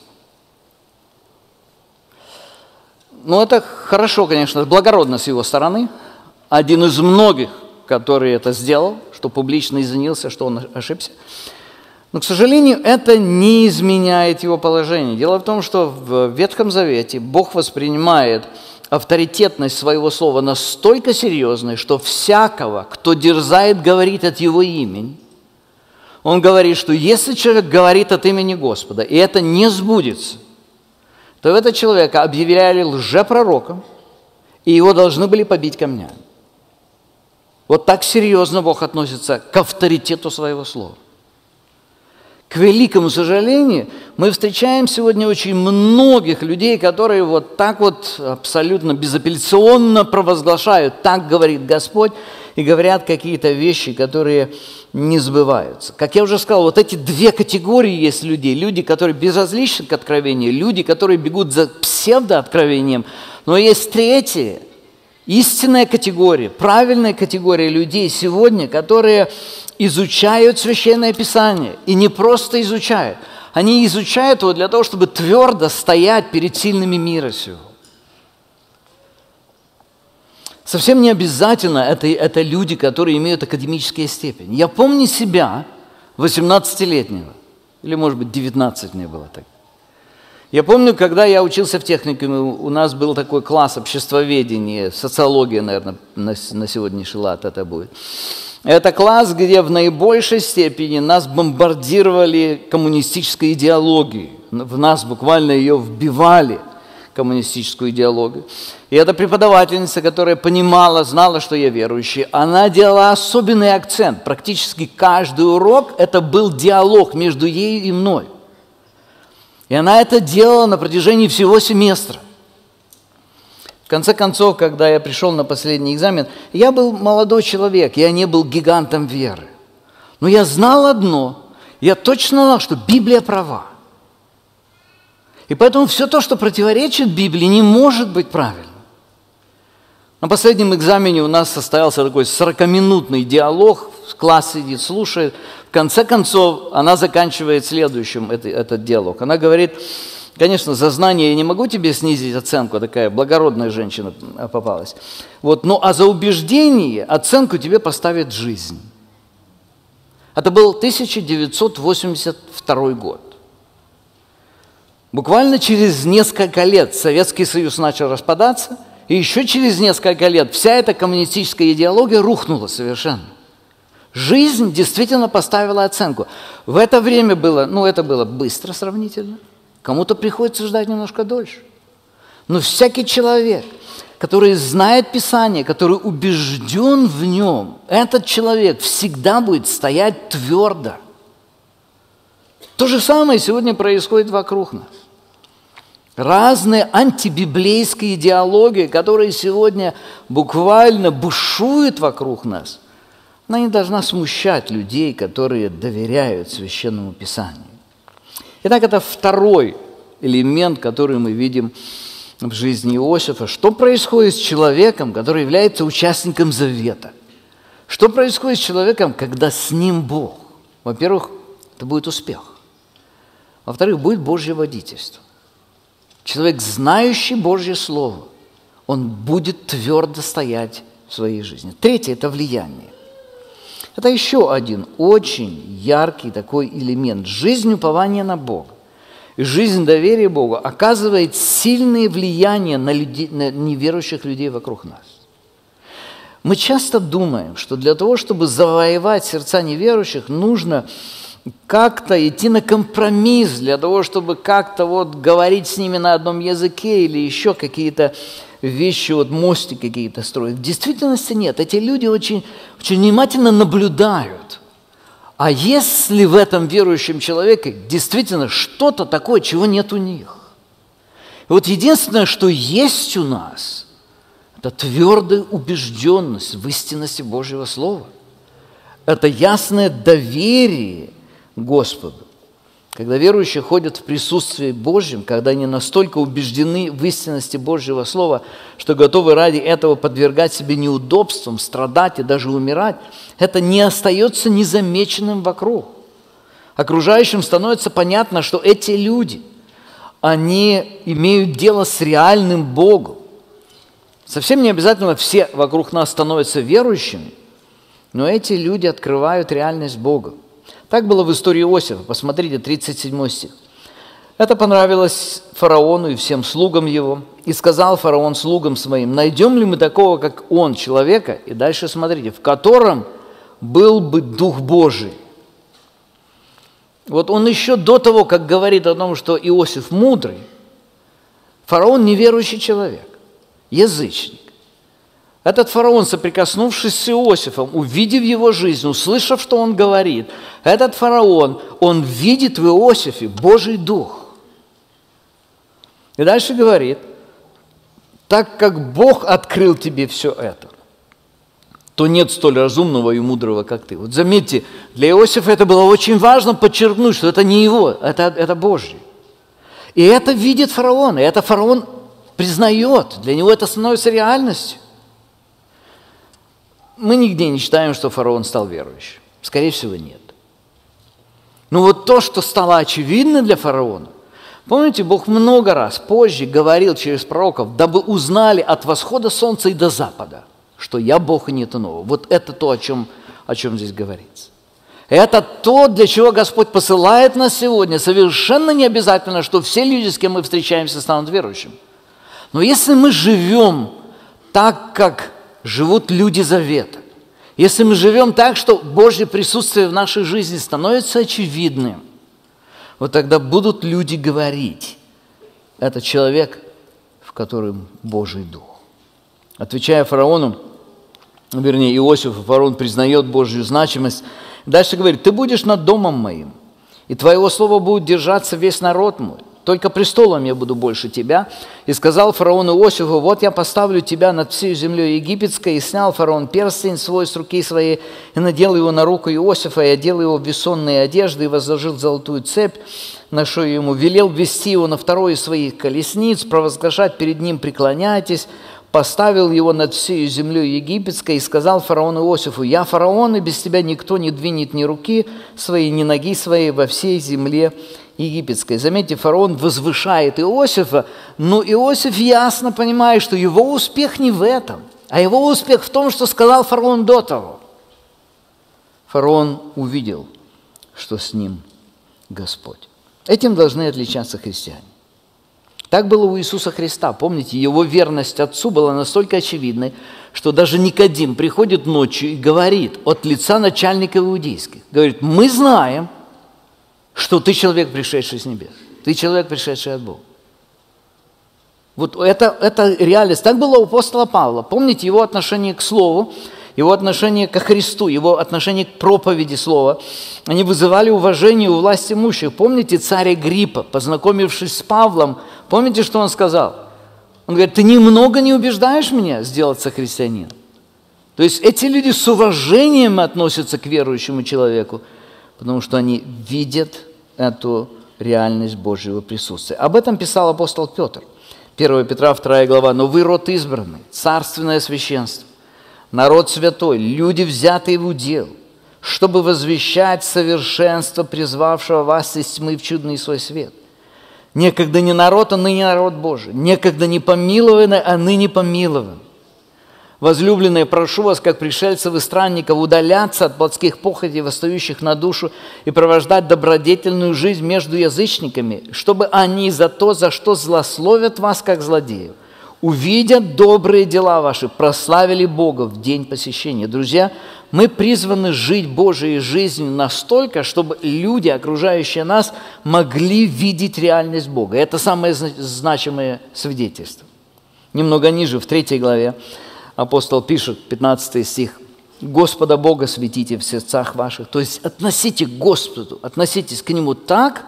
Ну, это хорошо, конечно, благородно с его стороны. Один из многих, который это сделал, что публично извинился, что он ошибся. Но, к сожалению, это не изменяет его положение. Дело в том, что в Ветхом Завете Бог воспринимает авторитетность своего слова настолько серьезной, что всякого, кто дерзает говорить от его имени, Он говорит, что если человек говорит от имени Господа, и это не сбудется, то этого человека объявляли лжепророком, и его должны были побить камнями. Вот так серьезно Бог относится к авторитету своего слова. К великому сожалению, мы встречаем сегодня очень многих людей, которые вот так вот абсолютно безапелляционно провозглашают, так говорит Господь, и говорят какие-то вещи, которые не сбываются. Как я уже сказал, вот эти две категории есть людей. Люди, которые безразличны к откровению, люди, которые бегут за псевдооткровением. Но есть третья, истинная категория, правильная категория людей сегодня, которые изучают Священное Писание. И не просто изучают. Они изучают его для того, чтобы твердо стоять перед сильными мира сего. Совсем не обязательно это люди, которые имеют академические степени. Я помню себя, 18-летнего, или, может быть, 19 мне было так. Я помню, когда я учился в техникуме, у нас был такой класс обществоведения, социология, наверное, на сегодняшний лад это будет. Это класс, где в наибольшей степени нас бомбардировали коммунистической идеологией. В нас буквально ее вбивали, коммунистическую идеологию. И эта преподавательница, которая понимала, знала, что я верующий, она делала особенный акцент. Практически каждый урок это был диалог между ей и мной. И она это делала на протяжении всего семестра. В конце концов, когда я пришел на последний экзамен, я был молодой человек, я не был гигантом веры. Но я знал одно, я точно знал, что Библия права. И поэтому все то, что противоречит Библии, не может быть правильным. На последнем экзамене у нас состоялся такой 40-минутный диалог, класс сидит, слушает. В конце концов, она заканчивает следующим этот диалог. Она говорит: конечно, за знание я не могу тебе снизить оценку, такая благородная женщина попалась. Вот, а за убеждение оценку тебе поставит жизнь. Это был 1982 год. Буквально через несколько лет Советский Союз начал распадаться, и еще через несколько лет вся эта коммунистическая идеология рухнула совершенно. Жизнь действительно поставила оценку. В это время было, это было быстро сравнительно. Кому-то приходится ждать немножко дольше. Но всякий человек, который знает Писание, который убежден в нем, этот человек всегда будет стоять твердо. То же самое сегодня происходит вокруг нас. Разные антибиблейские идеологии, которые сегодня буквально бушуют вокруг нас, она не должна смущать людей, которые доверяют Священному Писанию. Итак, это второй элемент, который мы видим в жизни Иосифа. Что происходит с человеком, который является участником завета? Что происходит с человеком, когда с ним Бог? Во-первых, это будет успех. Во-вторых, будет Божье водительство. Человек, знающий Божье Слово, он будет твердо стоять в своей жизни. Третье – это влияние. Это еще один очень яркий такой элемент. Жизнь упования на Бога и жизнь доверия Богу оказывает сильное влияние на неверующих людей вокруг нас. Мы часто думаем, что для того, чтобы завоевать сердца неверующих, нужно как-то идти на компромисс, для того, чтобы как-то говорить с ними на одном языке или еще какие-то вещи, мостики какие-то строить. В действительности нет. Эти люди очень, очень внимательно наблюдают. А если в этом верующем человеке действительно что-то такое, чего нет у них? И единственное, что есть у нас, это твердая убежденность в истинности Божьего Слова. Это ясное доверие Господу. Когда верующие ходят в присутствии Божьем, когда они настолько убеждены в истинности Божьего Слова, что готовы ради этого подвергать себе неудобствам, страдать и даже умирать, это не остается незамеченным вокруг. Окружающим становится понятно, что эти люди, они имеют дело с реальным Богом. Совсем не обязательно все вокруг нас становятся верующими, но эти люди открывают реальность Бога. Так было в истории Иосифа. Посмотрите, 37 стих. Это понравилось фараону и всем слугам его. И сказал фараон слугам своим: найдем ли мы такого, как он, человека, и дальше смотрите, в котором был бы Дух Божий. Вот он еще до того, как говорит о том, что Иосиф мудрый, фараон неверующий человек, язычник. Этот фараон, соприкоснувшись с Иосифом, увидев его жизнь, услышав, что он говорит, этот фараон, он видит в Иосифе Божий Дух. И дальше говорит, так как Бог открыл тебе все это, то нет столь разумного и мудрого, как ты. Вот заметьте, для Иосифа это было очень важно подчеркнуть, что это не его, это Божье. И это видит фараон, и это фараон признает, для него это становится реальностью. Мы нигде не считаем, что фараон стал верующим. Скорее всего, нет. Но вот то, что стало очевидно для фараона, помните, Бог много раз позже говорил через пророков, дабы узнали от восхода солнца и до запада, что я Бог и нет иного. Вот это то, о чем здесь говорится. Это то, для чего Господь посылает нас сегодня. Совершенно не обязательно, что все люди, с кем мы встречаемся, станут верующими. Но если мы живем так, как живут люди Завета, если мы живем так, что Божье присутствие в нашей жизни становится очевидным, вот тогда будут люди говорить, это человек, в котором Божий Дух. Отвечая фараону, вернее Иосифу, фараон признает Божью значимость. Дальше говорит, ты будешь над домом моим, и твоего слова будет держаться весь народ мой. Только престолом я буду больше тебя. И сказал фараон Иосифу, вот я поставлю тебя над всей землей египетской. И снял фараон перстень свой с руки своей, и надел его на руку Иосифа, и одел его в весонные одежды, и возложил золотую цепь на шею ему. Велел ввести его на второй из своих колесниц, провозглашать перед ним преклоняйтесь. Поставил его над всей землей египетской и сказал фараону Иосифу, я фараон, и без тебя никто не двинет ни руки своей, ни ноги своей во всей земле египетской. Заметьте, фараон возвышает Иосифа, но Иосиф ясно понимает, что его успех не в этом, а его успех в том, что сказал фараон до того. Фараон увидел, что с ним Господь. Этим должны отличаться христиане. Так было у Иисуса Христа. Помните, его верность Отцу была настолько очевидной, что даже Никодим приходит ночью и говорит от лица начальника иудейских. Говорит, мы знаем, что ты человек, пришедший с небес. Ты человек, пришедший от Бога. Вот это реальность. Так было у апостола Павла. Помните его отношение к Слову, его отношение ко Христу, его отношение к проповеди Слова. Они вызывали уважение у власть имущих. Помните царь Агриппа, познакомившись с Павлом, помните, что он сказал? Он говорит, ты немного не убеждаешь меня сделаться христианином. То есть эти люди с уважением относятся к верующему человеку, потому что они видят эту реальность Божьего присутствия. Об этом писал апостол Петр. 1 Петра, 2 глава. «Но вы род избранный, царственное священство, народ святой, люди, взятые в удел, чтобы возвещать совершенство призвавшего вас из тьмы в чудный свой свет. Некогда не народ, а ныне народ Божий, некогда не помилованный, а ныне помилован. Возлюбленные, прошу вас, как пришельцев и странников, удаляться от плотских похотей, восстающих на душу, и провождать добродетельную жизнь между язычниками, чтобы они за то, за что злословят вас, как злодеев, увидят добрые дела ваши, прославили Бога в день посещения». Друзья, мы призваны жить Божией жизнью настолько, чтобы люди, окружающие нас, могли видеть реальность Бога. Это самое значимое свидетельство. Немного ниже, в 3 главе, апостол пишет, 15 стих, «Господа Бога светите в сердцах ваших». То есть относитесь к Господу, относитесь к Нему так,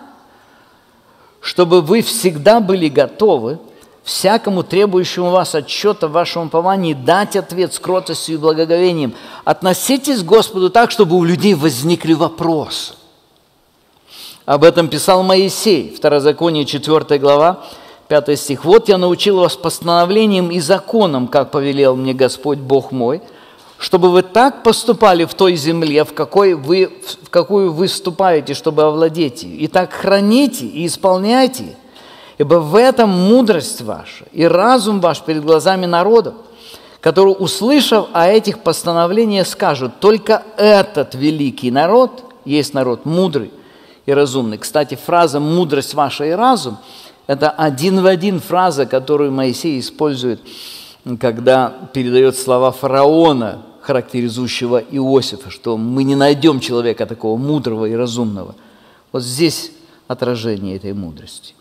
чтобы вы всегда были готовы всякому требующему вас отчета в вашем уповании дать ответ с кротостью и благоговением. Относитесь к Господу так, чтобы у людей возникли вопросы. Об этом писал Моисей, Второзаконие, 4 глава, 5 стих. «Вот я научил вас постановлениям и законам, как повелел мне Господь Бог мой, чтобы вы так поступали в той земле, в какую вы вступаете, чтобы овладеть ее, и так храните и исполняйте, ибо в этом мудрость ваша и разум ваш перед глазами народов, которые, услышав о этих постановлениях, скажут, только этот великий народ есть народ мудрый и разумный». Кстати, фраза «мудрость ваша и разум» – это один в один фраза, которую Моисей использует, когда передает слова фараона, характеризующего Иосифа, что мы не найдем человека такого мудрого и разумного. Вот здесь отражение этой мудрости.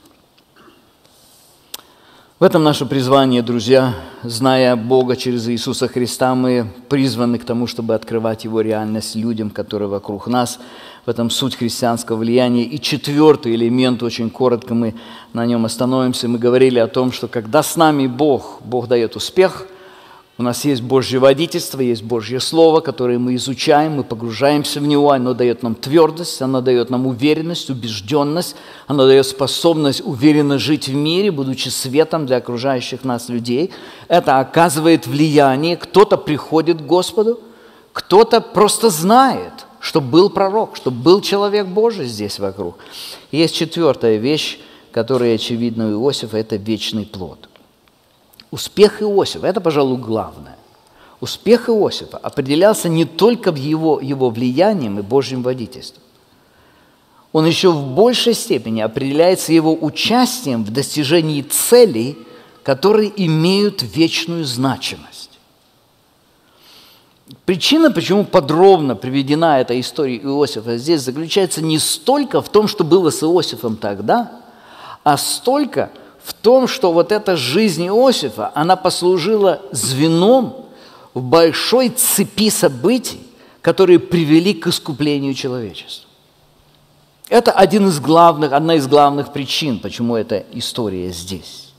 В этом наше призвание, друзья. Зная Бога через Иисуса Христа, мы призваны к тому, чтобы открывать Его реальность людям, которые вокруг нас. В этом суть христианского влияния. И четвертый элемент, очень коротко мы на нем остановимся. Мы говорили о том, что когда с нами Бог, Бог дает успех. У нас есть Божье водительство, есть Божье Слово, которое мы изучаем, мы погружаемся в него, оно дает нам твердость, оно дает нам уверенность, убежденность, оно дает способность уверенно жить в мире, будучи светом для окружающих нас людей. Это оказывает влияние, кто-то приходит к Господу, кто-то просто знает, что был пророк, что был человек Божий здесь вокруг. И есть четвертая вещь, которая очевидна у Иосифа, это вечный плод. Успех Иосифа, это, пожалуй, главное. Успех Иосифа определялся не только его влиянием и Божьим водительством. Он еще в большей степени определяется его участием в достижении целей, которые имеют вечную значимость. Причина, почему подробно приведена эта история Иосифа здесь, заключается не столько в том, что было с Иосифом тогда, а столько в том, что вот эта жизнь Иосифа, она послужила звеном в большой цепи событий, которые привели к искуплению человечества. Это одна из главных причин, почему эта история здесь.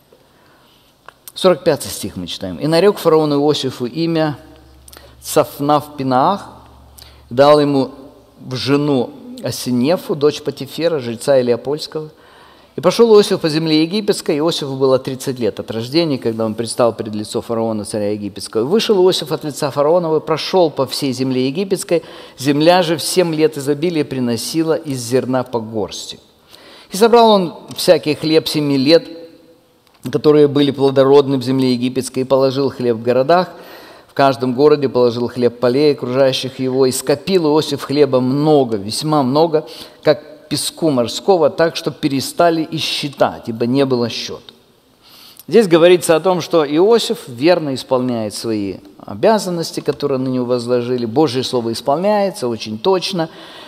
45 стих мы читаем. «И нарек фараон Иосифу имя Цафнав-Пинаах, дал ему в жену Асинефу, дочь Потифера, жреца Илиопольского. И пошел Иосиф по земле египетской, Иосифу было 30 лет от рождения, когда он предстал пред лицо фараона, царя египетского. Вышел Иосиф от лица фараонова, прошел по всей земле египетской, земля же в 7 лет изобилия приносила из зерна по горсти. И собрал он всякий хлеб 7 лет, которые были плодородны в земле египетской, и положил хлеб в городах, в каждом городе положил хлеб полей, окружающих его, и скопил Иосиф хлеба много, весьма много, как песку морского, так, что перестали и считать, ибо не было счета. Здесь говорится о том, что Иосиф верно исполняет свои обязанности, которые на него возложили. Божье Слово исполняется очень точно.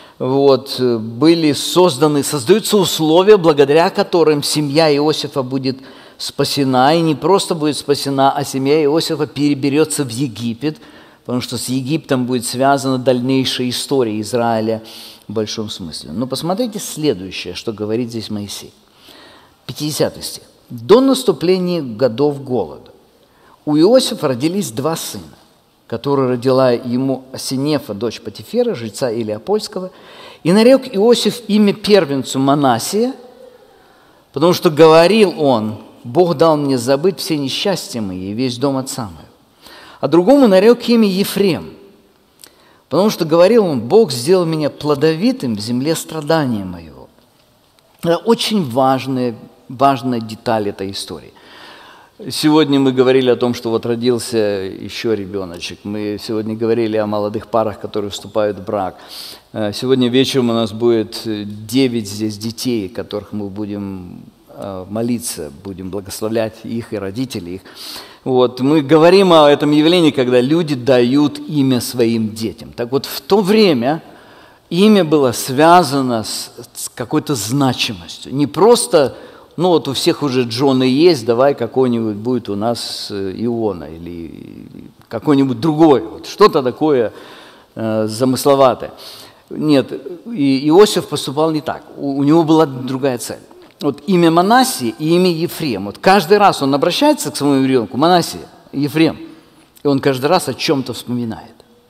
Создаются условия, благодаря которым семья Иосифа будет спасена. И не просто будет спасена, а семья Иосифа переберется в Египет, потому что с Египтом будет связана дальнейшая история Израиля в большом смысле. Но посмотрите следующее, что говорит здесь Моисей. 50 стих. «До наступления годов голода у Иосифа родились 2 сына, которые родила ему Асинефа, дочь Потифера, жреца Илиопольского. И нарек Иосиф имя первенцу Манассия, потому что говорил он: Бог дал мне забыть все несчастья мои и весь дом отца моего. А другому нарек имя Ефрем, потому что говорил он: Бог сделал меня плодовитым в земле страдания моего». Это очень важная деталь этой истории. Сегодня мы говорили о том, что вот родился еще ребеночек. Мы сегодня говорили о молодых парах, которые вступают в брак. Сегодня вечером у нас будет 9 здесь детей, которых мы будем молиться, будем благословлять их и родителей их. Мы говорим о этом явлении, когда люди дают имя своим детям. Так вот, в то время имя было связано с какой-то значимостью. Не просто, у всех уже Джона есть, давай какой-нибудь будет у нас Иона или какой-нибудь другой. Что-то такое замысловатое. Нет, Иосиф поступал не так. У него была другая цель. Имя Манассия и имя Ефрем. Каждый раз он обращается к своему ребенку: Манассия, Ефрем. И он каждый раз о чем-то вспоминает.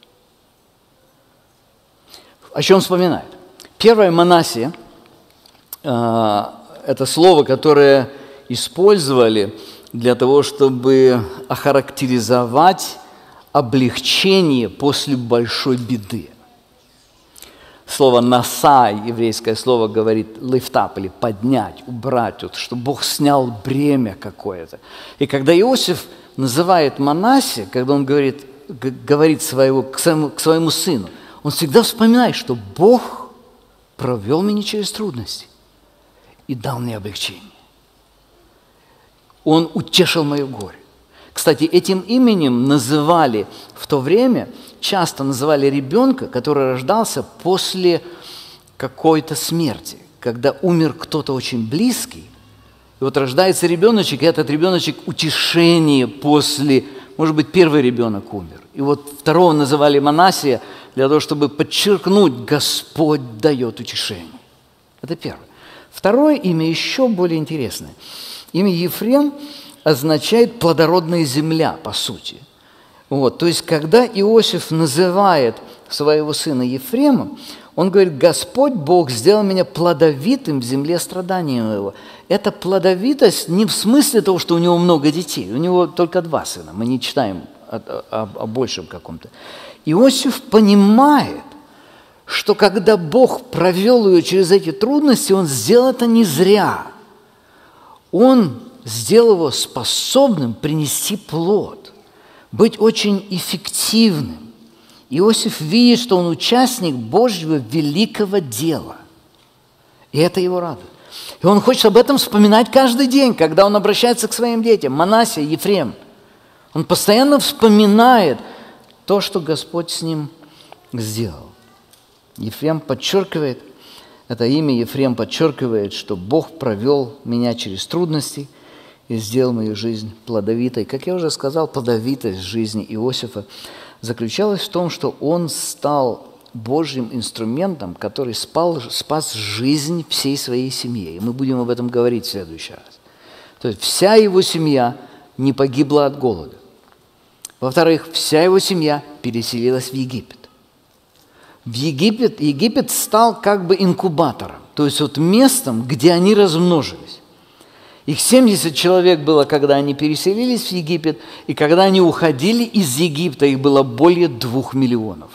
О чем вспоминает? Первое, Манассия, это слово, которое использовали для того, чтобы охарактеризовать облегчение после большой беды. Слово «наса», еврейское слово, говорит «lift up» или «поднять», «убрать», чтобы Бог снял бремя какое-то. И когда Иосиф называет Манассия, когда он говорит к своему сыну, он всегда вспоминает, что Бог провел меня через трудности и дал мне облегчение. Он утешил мое горе. Кстати, этим именем называли в то время, часто называли ребенка, который рождался после какой-то смерти, когда умер кто-то очень близкий, и вот рождается ребеночек, и этот ребеночек утешение после, может быть, первый ребенок умер. И вот второго называли Манассия для того, чтобы подчеркнуть, Господь дает утешение. Это первое. Второе имя еще более интересное. Имя Ефрем означает плодородная земля, по сути. Вот, то есть, когда Иосиф называет своего сына Ефремом, он говорит: Господь Бог сделал меня плодовитым в земле страдания моего. Эта плодовитость не в смысле того, что у него много детей. У него только 2 сына. Мы не читаем о большем каком-то. Иосиф понимает, что когда Бог провел ее через эти трудности, он сделал это не зря. Он сделал его способным принести плод, быть очень эффективным. Иосиф видит, что он участник Божьего великого дела. И это его радует. И он хочет об этом вспоминать каждый день, когда он обращается к своим детям. Манассия, Ефрем. Он постоянно вспоминает то, что Господь с ним сделал. Ефрем подчеркивает, это имя Ефрем подчеркивает, что Бог провел меня через трудности и сделал мою жизнь плодовитой. Как я уже сказал, плодовитость жизни Иосифа заключалась в том, что он стал Божьим инструментом, который спас жизнь всей своей семье. И мы будем об этом говорить в следующий раз. То есть вся его семья не погибла от голода. Во-вторых, вся его семья переселилась в Египет. Египет стал как бы инкубатором, то есть вот местом, где они размножились. Их 70 человек было, когда они переселились в Египет, и когда они уходили из Египта, их было более 2 миллионов.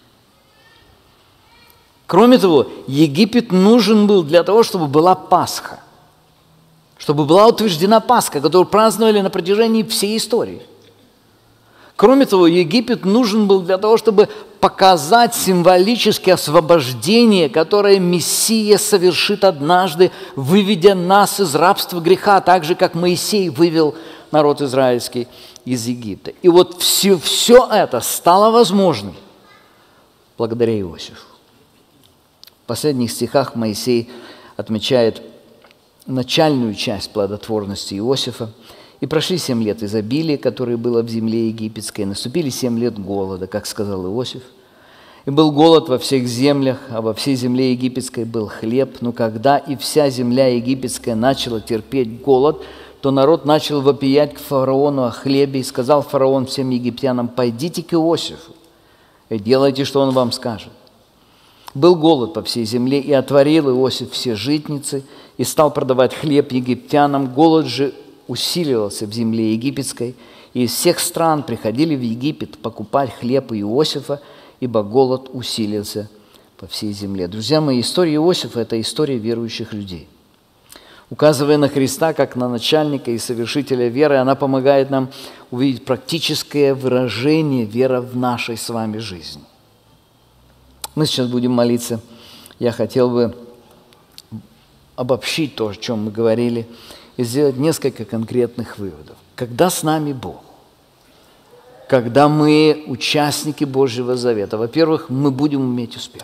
Кроме того, Египет нужен был для того, чтобы была Пасха, чтобы была утверждена Пасха, которую праздновали на протяжении всей истории. Кроме того, Египет нужен был для того, чтобы показать символическое освобождение, которое Мессия совершит однажды, выведя нас из рабства греха, так же, как Моисей вывел народ израильский из Египта. И вот все это стало возможным благодаря Иосифу. В последних стихах Моисей отмечает начальную часть плодотворности Иосифа. «И прошли 7 лет изобилия, которое было в земле египетской, и наступили 7 лет голода, как сказал Иосиф. И был голод во всех землях, а во всей земле египетской был хлеб. Но когда и вся земля египетская начала терпеть голод, то народ начал вопиять к фараону о хлебе, и сказал фараон всем египтянам: пойдите к Иосифу и делайте, что он вам скажет. Был голод по всей земле, и отворил Иосиф все житницы, и стал продавать хлеб египтянам. Голод же усиливался в земле египетской, и из всех стран приходили в Египет покупать хлеб у Иосифа, ибо голод усилился по всей земле». Друзья мои, история Иосифа – это история верующих людей. Указывая на Христа как на начальника и совершителя веры, она помогает нам увидеть практическое выражение веры в нашей с вами жизни. Мы сейчас будем молиться. Я хотел бы обобщить то, о чем мы говорили, и сделать несколько конкретных выводов. Когда с нами Бог, когда мы участники Божьего Завета, во-первых, мы будем иметь успех.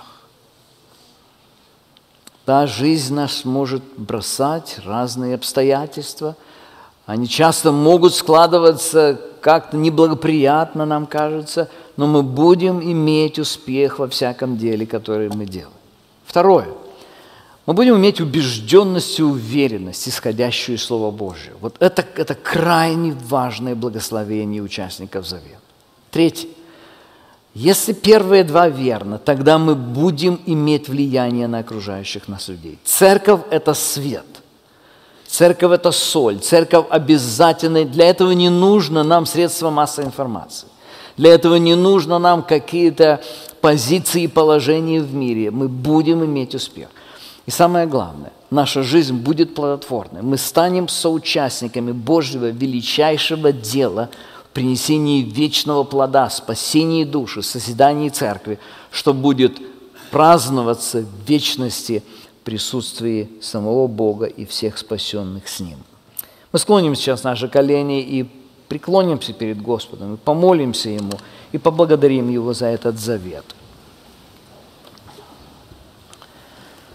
Да, жизнь нас может бросать, разные обстоятельства. Они часто могут складываться как-то неблагоприятно, нам кажется, но мы будем иметь успех во всяком деле, которое мы делаем. Второе. Мы будем иметь убежденность и уверенность, исходящую из Слова Божьего. Вот это крайне важное благословение участников Завета. Третье. Если первые 2 верно, тогда мы будем иметь влияние на окружающих нас людей. Церковь – это свет. Церковь – это соль. Церковь обязательно. Для этого не нужно нам средства массовой информации. Для этого не нужно нам какие-то позиции и положения в мире. Мы будем иметь успех. И самое главное, наша жизнь будет плодотворной. Мы станем соучастниками Божьего величайшего дела в принесении вечного плода, спасении души, созидании церкви, что будет праздноваться в вечности в присутствии самого Бога и всех спасенных с Ним. Мы склоним сейчас наши колени и преклонимся перед Господом, и помолимся Ему, и поблагодарим Его за этот завет.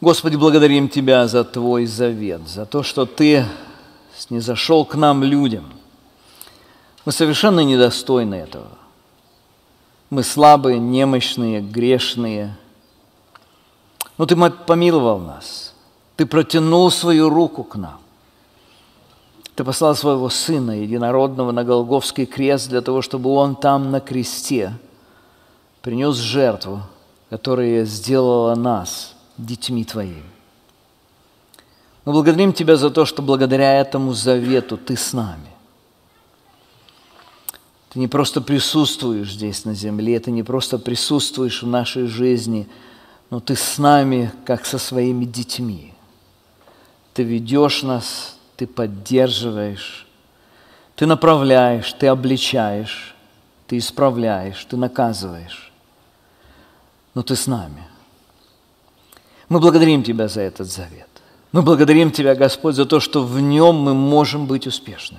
Господи, благодарим Тебя за Твой завет, за то, что Ты снизошел к нам, людям. Мы совершенно недостойны этого. Мы слабые, немощные, грешные. Но Ты помиловал нас. Ты протянул свою руку к нам. Ты послал своего Сына Единородного на Голгофский крест для того, чтобы Он там на кресте принес жертву, которая сделала нас детьми Твоими. Мы благодарим Тебя за то, что благодаря этому завету Ты с нами. Ты не просто присутствуешь здесь на земле, Ты не просто присутствуешь в нашей жизни, но Ты с нами, как со своими детьми. Ты ведешь нас, Ты поддерживаешь, Ты направляешь, Ты обличаешь, Ты исправляешь, Ты наказываешь. Но Ты с нами. Мы благодарим Тебя за этот завет. Мы благодарим Тебя, Господь, за то, что в нем мы можем быть успешными.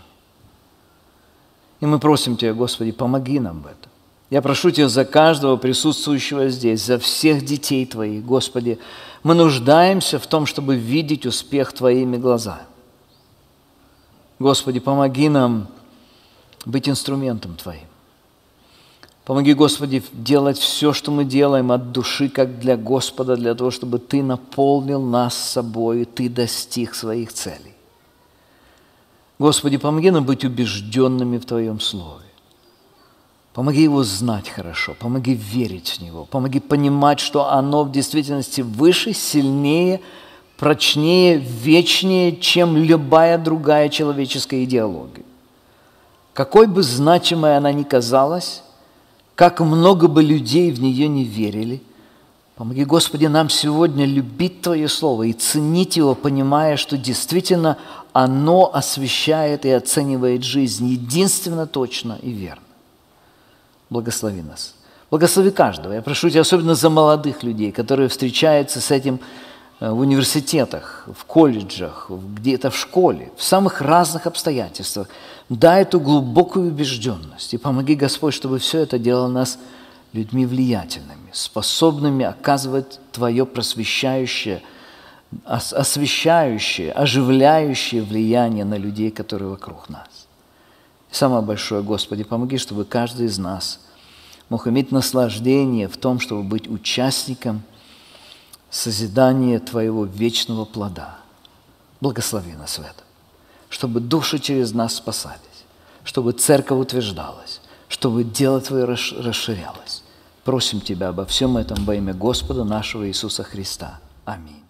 И мы просим Тебя, Господи, помоги нам в этом. Я прошу Тебя за каждого присутствующего здесь, за всех детей Твоих, Господи. Мы нуждаемся в том, чтобы видеть успех Твоими глазами. Господи, помоги нам быть инструментом Твоим. Помоги, Господи, делать все, что мы делаем от души, как для Господа, для того, чтобы Ты наполнил нас собой, и Ты достиг своих целей. Господи, помоги нам быть убежденными в Твоем Слове. Помоги его знать хорошо, помоги верить в него, помоги понимать, что оно в действительности выше, сильнее, прочнее, вечнее, чем любая другая человеческая идеология. Какой бы значимой она ни казалась, как много бы людей в нее не верили, помоги, Господи, нам сегодня любить Твое Слово и ценить его, понимая, что действительно оно освещает и оценивает жизнь единственно точно и верно. Благослови нас. Благослови каждого. Я прошу Тебя особенно за молодых людей, которые встречаются с этим в университетах, в колледжах, где-то в школе, в самых разных обстоятельствах. Дай эту глубокую убежденность и помоги, Господь, чтобы все это делало нас людьми влиятельными, способными оказывать Твое просвещающее, освещающее, оживляющее влияние на людей, которые вокруг нас. И самое большое, Господи, помоги, чтобы каждый из нас мог иметь наслаждение в том, чтобы быть участником созидания Твоего вечного плода. Благослови нас в этом, чтобы души через нас спасались, чтобы церковь утверждалась, чтобы дело Твое расширялось. Просим Тебя обо всем этом во имя Господа нашего Иисуса Христа. Аминь.